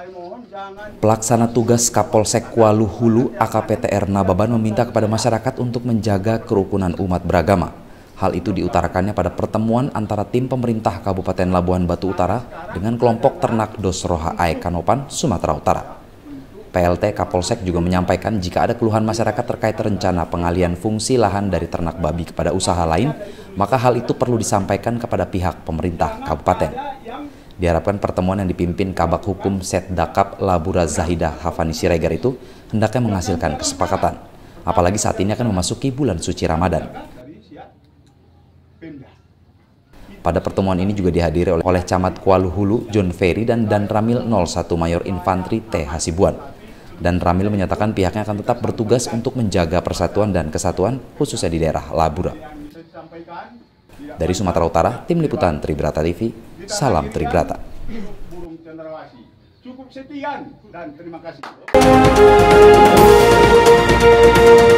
Pelaksana tugas Kapolsek Kuala Hulu AKPTR Nababan meminta kepada masyarakat untuk menjaga kerukunan umat beragama. Hal itu diutarakannya pada pertemuan antara tim pemerintah Kabupaten Labuhan Batu Utara dengan kelompok ternak Dosroha Ae Kanopan, Sumatera Utara. PLT Kapolsek juga menyampaikan jika ada keluhan masyarakat terkait rencana pengalihan fungsi lahan dari ternak babi kepada usaha lain, maka hal itu perlu disampaikan kepada pihak pemerintah kabupaten. Diharapkan pertemuan yang dipimpin Kabak Hukum Setdakap Labura Zahidah Hafani Siregar itu hendaknya menghasilkan kesepakatan, apalagi saat ini akan memasuki bulan suci Ramadan. Pada pertemuan ini juga dihadiri oleh Camat Kuala Hulu John Ferry dan Ramil 01 Mayor Infantri T. Hasibuan. Dan Ramil menyatakan pihaknya akan tetap bertugas untuk menjaga persatuan dan kesatuan khususnya di daerah Labura. Dari Sumatera Utara, Tim Liputan Tribrata TV, salam Tribrata. Cukup sekian dan terima kasih.